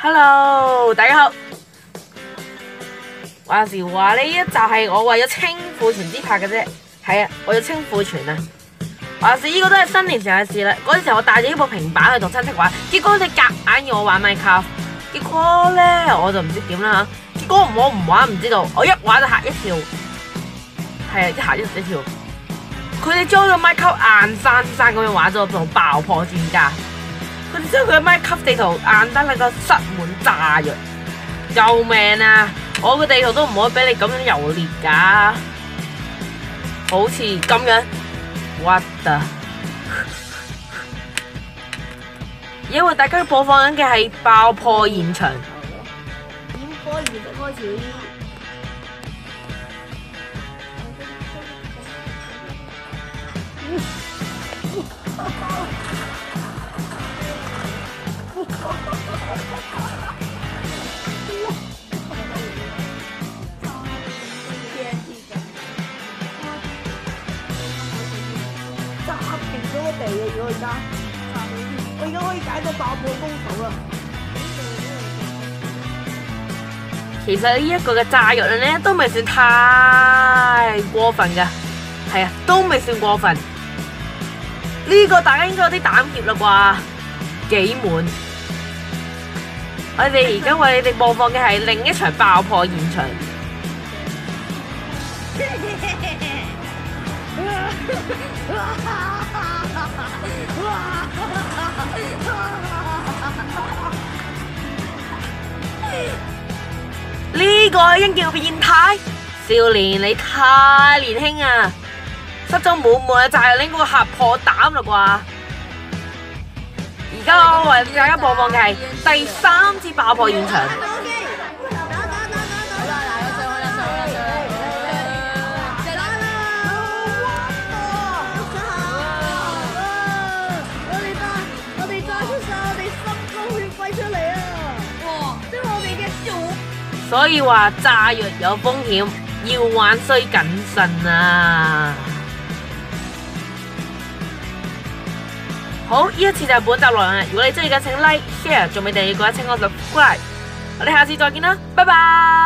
Hello，大家好。話時話呢一集係我為咗清庫存之拍嘅啫，係啊，為咗清庫存啊。話時呢個都係新年時候嘅事啦。嗰陣時我帶住呢部平板去同親戚玩，結果佢哋夾硬要我玩 Minecraft， 結果咧我就唔知點啦嚇。結果我唔玩唔知道，我一玩就嚇一跳，係啊，一嚇一跳。佢哋將個 Minecraft 硬生生咁樣玩咗做爆破專家。佢哋將佢嘅 Minecraft 地圖硬生生個塞滿炸藥，救命啊！我個地圖都唔可以俾你咁樣游裂㗎，好似咁樣 ，what the？ 因為大家播放緊嘅係爆破現場。 點播現實開始。我而家可以解到爆破工頭啦！ 其實呢一個嘅炸藥量咧都未算太過分㗎，係啊，都未算過分。呢個大家應該有啲膽怯啦啩，幾滿。我哋而家為你哋播放嘅係另一場爆破現場。呢個應叫變態少年，你太年輕啊！塞咗滿滿嘅炸藥，你應該嚇破膽啦啩！而家我為大家播放嘅係第3次爆破現場。所以話炸藥有風險，要玩需謹慎啊！好，呢一次就係本集內容啦。如果你中意嘅，請 like、share，仲未訂閱嘅話，請我 subscribe。我哋下次再見啦，拜拜。